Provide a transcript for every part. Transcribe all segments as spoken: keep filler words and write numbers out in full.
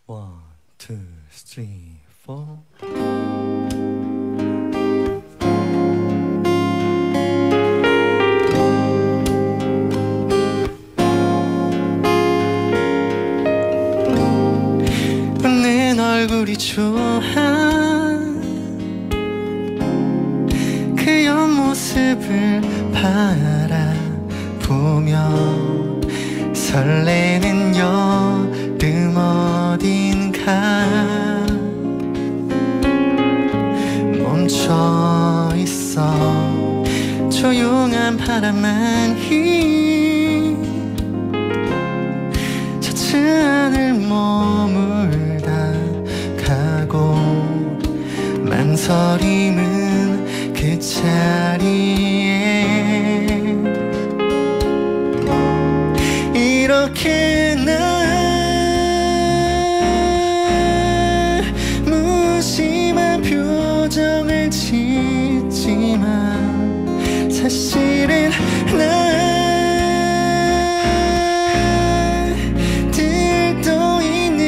One, two, three, four. 웃는 얼굴이 좋아 그 옆모습을 바라보며 설레는 여름 어딘가 멈춰있어 조용한 바람만이 젖은 하늘 머물다 가고 망설임은 그 자리에 이렇게 날 무심한 표정을 짓지만 사실은 날 들떠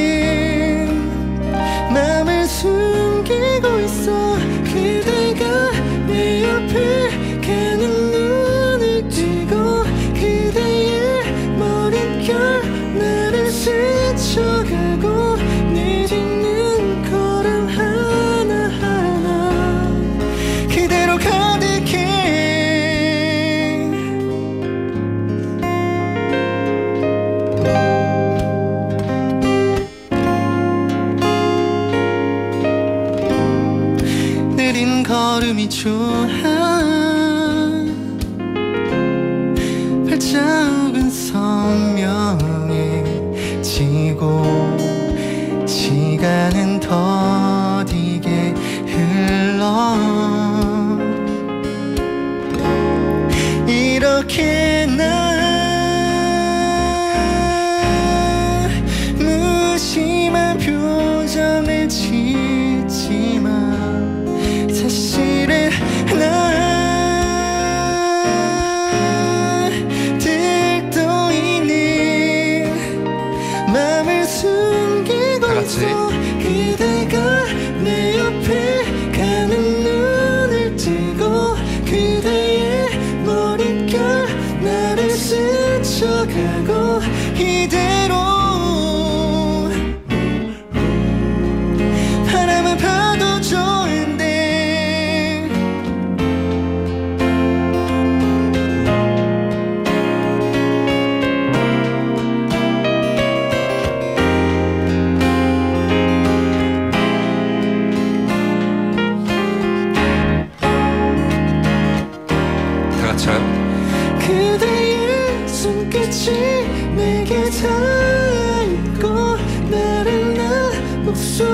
있는 맘을 숨기고 있어 그대가 내 옆에 가는 눈을 뜨고 그대의 머릿결 나를 스쳐가고 내딛는 걸음 하나하나 그대로 가득해 느린 걸음이 좋아 발자국은 선명해지고 시간은 더디게 흘러 이렇게 날 무심한 표정을 짓지만 사실은 날 들떠 있는 맘을 숨기고 있어 그대가 내 옆에 가는 눈을 뜨고 그대의 머릿결 나를 스쳐가고 이대로 바람은 봐도 좋은데 그대의 손끝이 내게 닿아있고 나른한 목소리